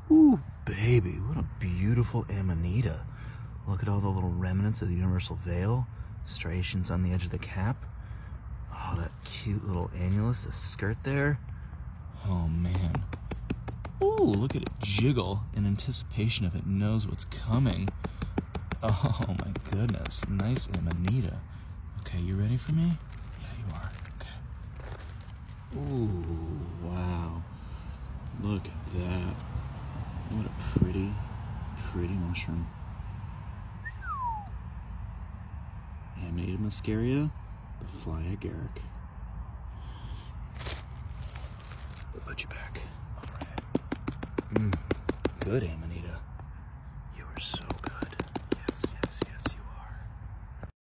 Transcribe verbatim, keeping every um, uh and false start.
Ooh, baby, what a beautiful Amanita. Look at all the little remnants of the universal veil, striations on the edge of the cap. Oh, that cute little annulus, the skirt there. Oh, man. Ooh, look at it jiggle in anticipation of it knows what's coming. Oh, my goodness. Nice Amanita. Okay, you ready for me? Yeah, you are. Okay. Ooh, wow. Look at that. What a pretty, pretty mushroom. Amanita muscaria, the fly agaric. We'll put you back. All right. Mm, good Amanita.